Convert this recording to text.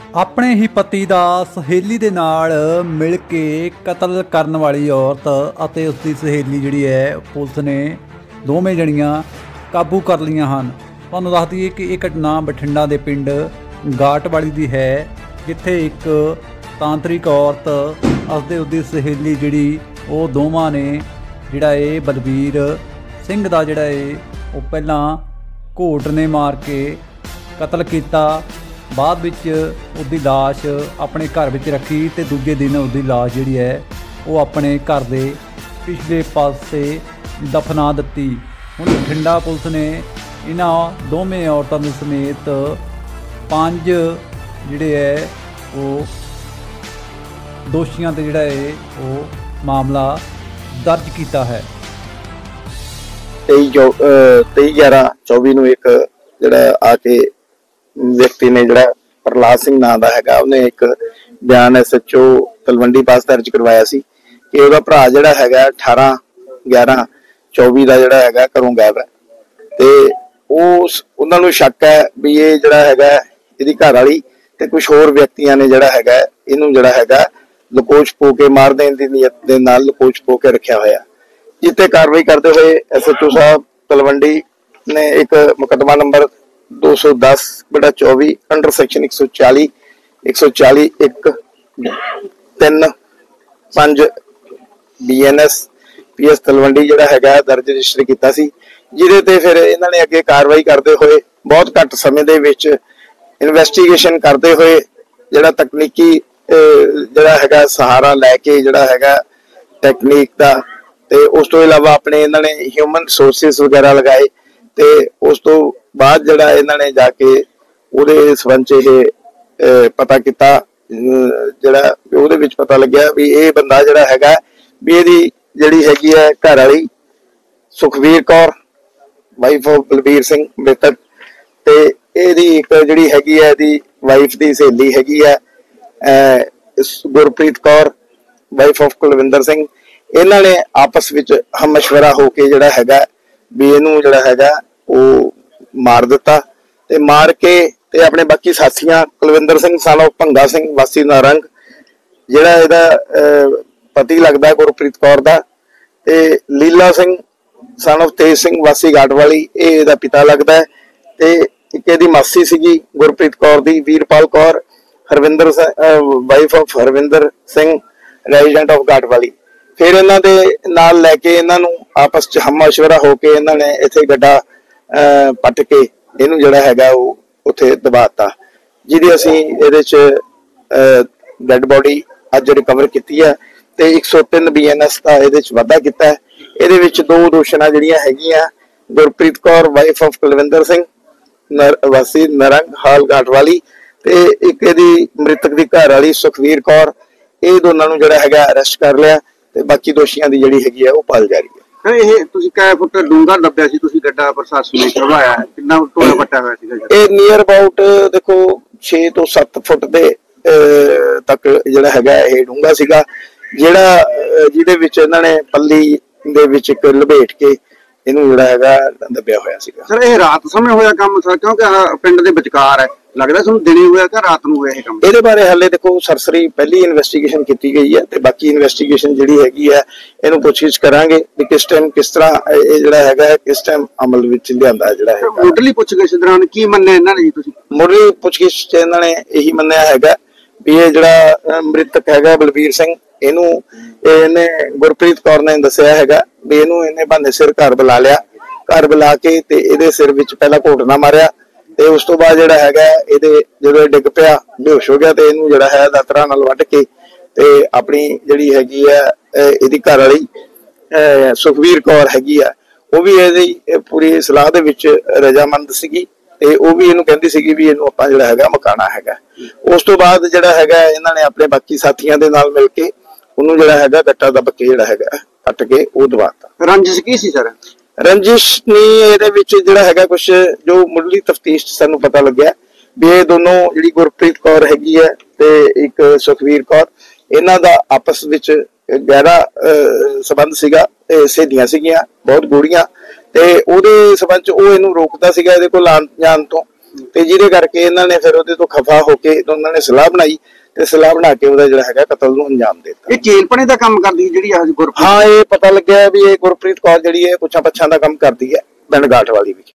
ਆਪਣੇ ਹੀ ਪਤੀ ਦਾ ਸਹੇਲੀ ਦੇ ਨਾਲ ਮਿਲ ਕੇ ਕਤਲ ਕਰਨ ਵਾਲੀ ਔਰਤ ਅਤੇ ਉਸਦੀ ਸਹੇਲੀ ਜਿਹੜੀ ਹੈ ਪੁਲਿਸ ਨੇ ਦੋਵੇਂ ਜਣੀਆਂ ਕਾਬੂ ਕਰ ਲਈਆਂ ਹਨ। ਤੁਹਾਨੂੰ ਦੱਸ ਦਈਏ ਕਿ ਇਹ ਘਟਨਾ ਬਠਿੰਡਾ ਦੇ ਪਿੰਡ ਗਾਟਵਾਲੀ ਦੀ ਹੈ, ਜਿੱਥੇ ਇੱਕ ਤਾਂਤਰਿਕ ਔਰਤ ਅਤੇ ਉਸਦੀ ਸਹੇਲੀ ਜਿਹੜੀ ਉਹ ਦੋਵਾਂ ਨੇ ਜਿਹੜਾ ਇਹ ਬਲਬੀਰ ਸਿੰਘ ਦਾ ਜਿਹੜਾ ਉਹ ਪਹਿਲਾਂ ਘੋਟ ਨੇ ਮਾਰ ਕੇ ਕਤਲ ਕੀਤਾ। ਬਾਅਦ ਵਿੱਚ ਉਹਦੀ ਲਾਸ਼ ਆਪਣੇ ਘਰ ਵਿੱਚ ਰੱਖੀ ਅਤੇ ਦੂਜੇ ਦਿਨ ਉਹਦੀ ਲਾਸ਼ ਜਿਹੜੀ ਹੈ ਉਹ ਆਪਣੇ ਘਰ ਦੇ ਪਿਛਲੇ ਪਾਸੇ ਦਫਨਾ ਦਿੱਤੀ। ਹੁਣ ਬਠਿੰਡਾ ਪੁਲਿਸ ਨੇ ਇਹਨਾਂ ਦੋਵੇਂ ਔਰਤਾਂ ਦੇ ਸਮੇਤ 5 ਜਿਹੜੇ ਹੈ ਉਹ ਦੋਸ਼ੀਆਂ 'ਤੇ ਜਿਹੜਾ ਹੈ ਉਹ ਮਾਮਲਾ ਦਰਜ ਕੀਤਾ ਹੈ। 23/11/24 ਨੂੰ ਇੱਕ ਜਿਹੜਾ ਆ ਕੇ ਵਿਅਕਤੀ ਨੇ ਜਿਹੜਾ ਪ੍ਰਲਾਦ ਸਿੰਘ ਨਾਂ ਦਾ ਹੈਗਾ ਉਹਨੇ ਇੱਕ ਬਿਆਨ SHO ਤਲਵੰਡੀ ਪਾਸ ਦਰਜ ਕਰਵਾਇਆ ਸੀ ਕਿ ਉਹਦਾ ਭਰਾ ਜਿਹੜਾ ਹੈਗਾ 18/11/24 ਦਾ ਜਿਹੜਾ ਹੈਗਾ ਘਰੋਂ ਗਾਇਬ ਹੈ ਤੇ ਉਹਨਾਂ ਨੂੰ ਸ਼ੱਕ ਹੈ ਵੀ ਇਹ ਜਿਹੜਾ ਹੈਗਾ ਇਹਦੀ ਘਰ ਵਾਲੀ ਤੇ ਕੁਝ ਹੋਰ ਵਿਅਕਤੀਆਂ ਨੇ ਜਿਹੜਾ ਹੈਗਾ ਇਹਨੂੰ ਜਿਹੜਾ ਹੈਗਾ ਲਕੋਚ ਪੋ ਕੇ ਮਾਰ ਦੇਣ ਦੀ ਨੀਅਤ ਦੇ ਨਾਲ ਲਕੋਚ ਪੋ ਕੇ ਰੱਖਿਆ ਹੋਇਆ। ਜਿੱਤੇ ਕਾਰਵਾਈ ਕਰਦੇ ਹੋਏ SHO ਸਾਹਿਬ ਤਲਵੰਡੀ ਨੇ ਇੱਕ ਮੁਕੱਦਮਾ number 210/24 under section 140 1 3 5 BNS PS Talwandi ਜਿਹੜਾ ਹੈਗਾ ਦਰਜ ਰਜਿਸਟਰ ਕੀਤਾ ਸੀ, ਜਿਹਦੇ ਤੇ ਫਿਰ ਇਹਨਾਂ ਨੇ ਅੱਗੇ ਕਾਰਵਾਈ ਕਰਦੇ ਹੋਏ ਬਹੁਤ ਘੱਟ ਸਮੇਂ ਦੇ ਵਿੱਚ ਇਨਵੈਸਟੀਗੇਸ਼ਨ ਕਰਦੇ ਹੋਏ ਜਿਹੜਾ ਤਕਨੀਕੀ ਜਿਹੜਾ ਹੈਗਾ ਸਹਾਰਾ ਲੈ ਕੇ ਜਿਹੜਾ ਹੈਗਾ ਟੈਕਨੀਕ ਦਾ ਤੇ ਉਸ ਤੋਂ ਇਲਾਵਾ ਆਪਣੇ ਇਹਨਾਂ ਨੇ ਹਿਊਮਨ ਰਿਸੋਰਸਿਸ ਵਗੈਰਾ ਲਗਾਏ ਤੇ ਉਸ ਤੋਂ ਬਾਅਦ ਜਿਹੜਾ ਇਹਨਾਂ ਨੇ ਜਾ ਕੇ ਉਹਦੇ ਸੰਬੰਧ 'ਚ ਇਹ ਪਤਾ ਕੀਤਾ, ਜਿਹੜਾ ਉਹਦੇ ਵਿੱਚ ਪਤਾ ਲੱਗਿਆ ਵੀ ਇਹ ਬੰਦਾ ਜਿਹੜਾ ਹੈਗਾ ਵੀ ਇਹਦੀ ਜਿਹੜੀ ਹੈਗੀ ਹੈ ਘਰ ਵਾਲੀ ਸੁਖਵੀਰ ਕੌਰ ਵਾਈਫ ਆਫ ਬਲਬੀਰ ਸਿੰਘ ਮ੍ਰਿਤਕ ਤੇ ਇਹਦੀ ਇੱਕ ਜਿਹੜੀ ਹੈਗੀ ਹੈ ਇਹਦੀ ਵਾਈਫ ਦੀ ਸਹੇਲੀ ਹੈਗੀ ਹੈ ਗੁਰਪ੍ਰੀਤ ਕੌਰ ਵਾਈਫ ਆਫ ਕੁਲਵਿੰਦਰ ਸਿੰਘ। ਇਹਨਾਂ ਨੇ ਆਪਸ ਵਿੱਚ ਹਮਸ਼ਵਰਾ ਹੋ ਕੇ ਜਿਹੜਾ ਹੈਗਾ ਵੀ ਇਹਨੂੰ ਜਿਹੜਾ ਹੈਗਾ ਉਹ ਮਾਰ ਦਿੱਤਾ ਤੇ ਮਾਰ ਕੇ ਤੇ ਆਪਣੇ ਬਾਕੀ ਸਾਥੀਆਂ ਕੁਲਵਿੰਦਰ ਸਿੰਘ son of ਭੰਗਾ ਸਿੰਘ ਵਾਸੀ ਨਾਰੰਗ ਜਿਹੜਾ ਇਹਦਾ ਪਤੀ ਲੱਗਦਾ ਗੁਰਪ੍ਰੀਤ ਕੌਰ ਦਾ ਤੇ ਲੀਲਾ ਸਿੰਘ son of ਤੇਜ ਸਿੰਘ ਵਾਸੀ ਗਾਟਵਾਲੀ ਇਹ ਇਹਦਾ ਪਿਤਾ ਲੱਗਦਾ ਤੇ ਇੱਕ ਇਹਦੀ ਮਾਸੀ ਸੀਗੀ ਗੁਰਪ੍ਰੀਤ ਕੌਰ ਦੀ Veerpal Kaur Harvinder wife of Harvinder Singh resident of Gatwali. ਫਿਰ ਇਹਨਾਂ ਦੇ ਨਾਲ ਲੈ ਕੇ ਇਹਨਾਂ ਨੂੰ ਆਪਸ ਚ ਹਮਸ਼ਵਰਾ ਹੋ ਕੇ ਇਹਨਾਂ ਨੇ ਇੱਥੇ ਗੱਡਾ ਪੱਟ ਕੇ ਇਹਨੂੰ ਜਿਹੜਾ ਹੈਗਾ ਉਹ ਉੱਥੇ ਦਬਾਤਾ, ਜਿਹਦੀ ਅਸੀਂ ਇਹਦੇ ਚ ਡੈਡ ਬੋਡੀ ਅੱਜ ਰਿਕਵਰ ਕੀਤੀ ਹੈ ਤੇ 103 BNS ਦਾ ਇਹਦੇ ਚ ਵਾਧਾ ਕੀਤਾ ਹੈ। ਇਹਦੇ ਵਿੱਚ 2 ਦੋਸ਼ਣਾਂ ਜਿਹੜੀਆਂ ਹੈਗੀਆਂ ਗੁਰਪ੍ਰੀਤ ਕੌਰ ਵਾਈਫ ਆਫ ਕੁਲਵਿੰਦਰ ਸਿੰਘ ਵਾਸੀ ਨਰੰਗ ਹਾਲ ਗਾਟਵਾਲੀ ਤੇ ਇੱਕ ਇਹਦੀ ਮ੍ਰਿਤਕ ਦੀ ਘਰ ਵਾਲੀ ਸੁਖਵੀਰ ਕੌਰ, ਇਹ ਦੋਨਾਂ ਨੂੰ ਜਿਹੜਾ ਹੈਗਾ ਅਰੈਸਟ ਕਰ ਲਿਆ ਤੇ ਬਾਕੀ ਦੋਸ਼ੀਆਂ ਦੀ ਜਿਹੜੀ ਹੈਗੀ ਹੈ ਉਹ ਭਾਲ ਜਾਰੀ ਹੈ। ਇਹ ਤੁਸੀਂ ਕਿੰਨੇ ਫੁੱਟ ਡੂੰਘਾ ਲੱਭਿਆ ਸੀ ਤੁਸੀਂ ਗੱਡਾ ਪ੍ਰਸ਼ਾਸਨ ਨੇ ਕਰਵਾਇਆ, ਕਿੰਨਾ ਟੋਇਆ ਪੱਟਾ ਹੋਇਆ ਸੀਗਾ? ਇਹ ਨੀਅਰ ਅਬਾਊਟ ਦੇਖੋ 6 ਤੋਂ 7 ਫੁੱਟ ਦੇ ਤੱਕ ਜਿਹੜਾ ਹੈਗਾ ਇਹ ਡੂੰਘਾ ਸੀਗਾ, ਜਿਹੜਾ ਜਿਹਦੇ ਵਿੱਚ ਇਹਨਾਂ ਨੇ ਪੱਲੀ ਦੇ ਵਿੱਚ ਇੱਕ ਲਪੇਟ ਕੇ ਇਹਨੂੰ ਜਿਹੜਾ ਹੈਗਾ ਦੱਬਿਆ ਹੋਇਆ ਸੀਗਾ। ਸਰ ਇਹ ਰਾਤ ਸਮੇਂ ਹੋਇਆ ਕੰਮ ਸਰ, ਕਿਉਂਕਿ ਪਿੰਡ ਦੇ ਵਿਚਕਾਰ ਹੈ, ਲੱਗਦਾ ਤੁਹਾਨੂੰ ਦਿਨੇ ਹੋਇਆ ਕਿ ਰਾਤ ਨੂੰ ਹੋਇਆ ਇਹ ਕੰਮ? ਇਹਦੇ ਬਾਰੇ ਹਾਲੇ ਦੇਖੋ ਸਰਸਰੀ ਪਹਿਲੀ ਇਨਵੈਸਟੀਗੇਸ਼ਨ ਕੀਤੀ ਗਈ ਹੈ ਤੇ ਬਾਕੀ ਇਨਵੈਸਟੀਗੇਸ਼ਨ ਜਿਹੜੀ ਹੈਗੀ ਹੈ ਇਹਨੂੰ ਪੁੱਛਗਿੱਛ ਕਰਾਂਗੇ ਵੀ ਕਿਸ ਟਾਈਮ ਕਿਸ ਤਰ੍ਹਾਂ ਇਹ ਜਿਹੜਾ ਹੈਗਾ ਕਿਸ ਟਾਈਮ ਅਮਲ ਵਿੱਚ ਲਿਆਂਦਾ ਜਿਹੜਾ ਹੈਗਾ। ਮੁੱਢਲੀ ਪੁੱਛਗਿੱਛ ਦੌਰਾਨ ਕੀ ਮੰਨਿਆ ਇਹਨਾਂ ਨੇ ਜੀ ਤੁਸੀਂ? ਮੁੱਢਲੀ ਪੁੱਛਗਿੱਛ ਚ ਇਹਨਾਂ ਨੇ ਇਹੀ ਮੰਨਿਆ ਹੈਗਾ ਵੀ ਇਹ ਜਿਹੜਾ ਮ੍ਰਿਤਕ ਹੈਗਾ ਬਲਬੀਰ ਸਿੰਘ ਇਹਨੇ ਗੁਰਪ੍ਰੀਤ ਕੌਰ ਨੇ ਦੱਸਿਆ ਹੈਗਾ ਵੀ ਇਹਨੇ ਬਹਾਨੇ ਸਿਰ ਘਰ ਬੁਲਾ ਲਿਆ, ਘਰ ਬੁਲਾ ਕੇ ਤੇ ਇਹਦੇ ਸਿਰ ਵਿੱਚ ਪਹਿਲਾਂ ਘੋਟਣਾ ਮਾਰਿਆ ਤੇ ਉਸ ਤੋਂ ਬਾਅਦ ਜਿਹੜਾ ਹੈਗਾ ਇਹਦੇ ਜਦੋਂ ਇਹ ਡਿੱਗ ਪਿਆ ਬੇਹੋਸ਼ ਹੋ ਗਿਆ ਤੇ ਇਹਨੂੰ ਜਿਹੜਾ ਹੈ ਦਾਤਰਾਂ ਨਾਲ ਵੱਢ ਕੇ ਤੇ ਆਪਣੀ ਜਿਹੜੀ ਹੈਗੀ ਹੈ ਇਹਦੀ ਘਰ ਵਾਲੀ ਸੁਖਵੀਰ ਕੌਰ ਹੈਗੀ ਆ ਉਹ ਵੀ ਇਹਦੀ ਪੂਰੀ ਸਲਾਹ ਦੇ ਵਿੱਚ ਰਜਾਮੰਦ ਸੀਗੀ ਤੇ ਉਹ ਵੀ ਇਹਨੂੰ ਕਹਿੰਦੀ ਸੀਗੀ ਵੀ ਇਹਨੂੰ ਆਪਾਂ ਜਿਹੜਾ ਹੈਗਾ ਮਕਾਣਾ ਹੈਗਾ। ਉਸ ਤੋਂ ਬਾਅਦ ਜਿਹੜਾ ਹੈਗਾ ਇਹਨਾਂ ਨੇ ਆਪਣੇ ਬਾਕੀ ਸਾਥੀਆਂ ਦੇ ਨਾਲ ਮਿਲ ਕੇ ਉਹਨੂੰ ਜਿਹੜਾ ਹੈਗਾ ਗੱਟਾ ਦੱਬ ਕੇ ਜਿਹੜਾ ਹੈਗਾ ਕੱਟ ਕੇ ਉਹ ਦਬਾਤਾ। ਰੰਜਿਸ਼ ਕੀ ਸੀ ਸਰ? ਰੰਜਿਸ਼ ਨਹੀਂ, ਇਹਦੇ ਵਿੱਚ ਜਿਹੜਾ ਹੈਗਾ ਕੁਛ ਜੋ ਮੁੱਢਲੀ ਤਫਤੀਸ਼ ਸਾਨੂੰ ਪਤਾ ਲੱਗਿਆ ਵੀ ਇਹ ਦੋਨੋਂ ਜਿਹੜੀ ਗੁਰਪ੍ਰੀਤ ਕੌਰ ਹੈਗੀ ਹੈ ਤੇ ਇੱਕ ਸੁਖਵੀਰ ਕੌਰ ਇਹਨਾਂ ਦਾ ਆਪਸ ਵਿੱਚ ਗਹਿਰਾ ਸੰਬੰਧ ਸੀਗਾ ਤੇ ਸਹੇਲੀਆਂ ਸੀਗੀਆਂ ਬਹੁਤ ਗੂੜੀਆਂ ਤੇ ਉਹਦੇ ਸੰਬੰਧ ਚ ਉਹ ਇਹਨੂੰ ਰੋਕਦਾ ਸੀਗਾ ਇਹਦੇ ਕੋਲ ਆਉਣ ਜਾਣ ਤੋਂ ਤੇ ਜਿਹਦੇ ਕਰਕੇ ਇਹਨਾਂ ਨੇ ਫਿਰ ਉਹਦੇ ਤੋਂ ਖਫਾ ਹੋ ਕੇ ਉਹਨਾਂ ਨੇ ਸਲਾਹ ਬਣਾਈ ਤੇ ਸਲਾਹ ਬਣਾ ਕੇ ਉਹਦਾ ਜਿਹੜਾ ਹੈਗਾ ਕਤਲ ਨੂੰ ਅੰਜਾਮ ਦੇ ਦਿੱਤਾ। ਇਹ ਚੇਲਪਣੇ ਦਾ ਕੰਮ ਕਰਦੀ ਜਿਹੜੀ ਆ ਗੁਰਪ੍ਰੀਤ? ਹਾਂ, ਇਹ ਪਤਾ ਲੱਗਿਆ ਵੀ ਇਹ ਗੁਰਪ੍ਰੀਤ ਕੌਰ ਜਿਹੜੀ ਹੈ ਪੁੱਛਾਂ ਪੱਛਾਂ ਦਾ ਕੰਮ ਕਰਦੀ ਹੈ ਪਿੰਡ ਗਾਠ ਵਾਲੀ ਵਿੱਚ।